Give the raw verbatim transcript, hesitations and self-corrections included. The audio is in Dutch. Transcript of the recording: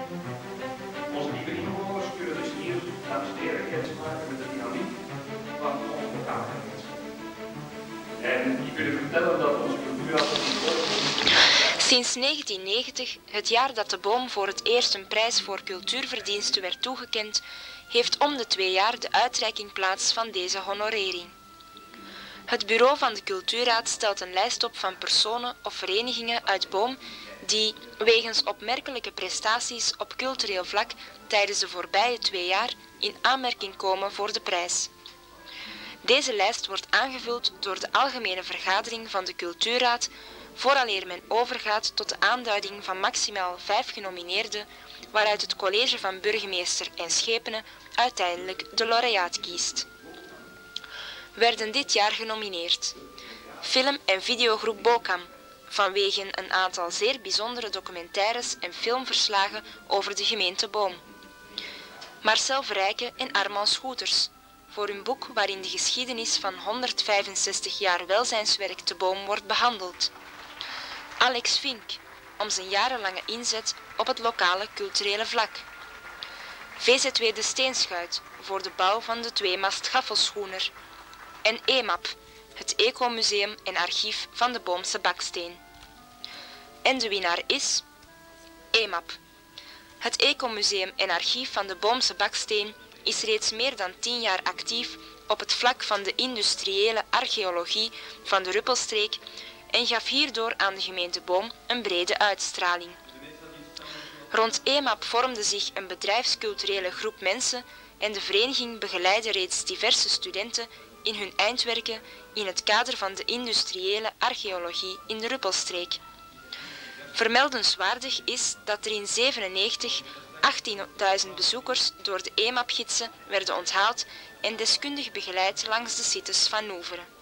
Onze nieuwe inwoners kunnen dus hier, dames en heren, kennis maken met de dynamiek van onze lokale gemeenschap. En je kunt vertellen dat onze cultuurraad Sinds negentien negentig, het jaar dat de boom voor het eerst een prijs voor cultuurverdiensten werd toegekend, heeft om de twee jaar de uitreiking plaats van deze honorering. Het bureau van de Cultuurraad stelt een lijst op van personen of verenigingen uit Boom die, wegens opmerkelijke prestaties op cultureel vlak tijdens de voorbije twee jaar, in aanmerking komen voor de prijs. Deze lijst wordt aangevuld door de algemene vergadering van de Cultuurraad, vooraleer men overgaat tot de aanduiding van maximaal vijf genomineerden, waaruit het college van burgemeester en schepenen uiteindelijk de laureaat kiest. Werden dit jaar genomineerd film- en videogroep Bokam, vanwege een aantal zeer bijzondere documentaires en filmverslagen over de gemeente Boom. Marcel Verrijke en Armand Schoeters, voor hun boek waarin de geschiedenis van honderdvijfenzestig jaar welzijnswerk te Boom wordt behandeld. Alex Vink, om zijn jarenlange inzet op het lokale culturele vlak. V Z W De Steenschuit, voor de bouw van de tweemast Gaffelschoener. En E M A P, het Ecomuseum en archief van de Boomse baksteen. En de winnaar is E M A P. Het Ecomuseum en archief van de Boomse baksteen is reeds meer dan tien jaar actief op het vlak van de industriële archeologie van de Ruppelstreek en gaf hierdoor aan de gemeente Boom een brede uitstraling. Rond E M A P vormde zich een bedrijfsculturele groep mensen en de vereniging begeleidde reeds diverse studenten in hun eindwerken in het kader van de industriële archeologie in de Ruppelstreek. Vermeldenswaardig is dat er in zevenennegentig achttienduizend bezoekers door de E M A P-gidsen werden onthaald en deskundig begeleid langs de sites van Noeveren.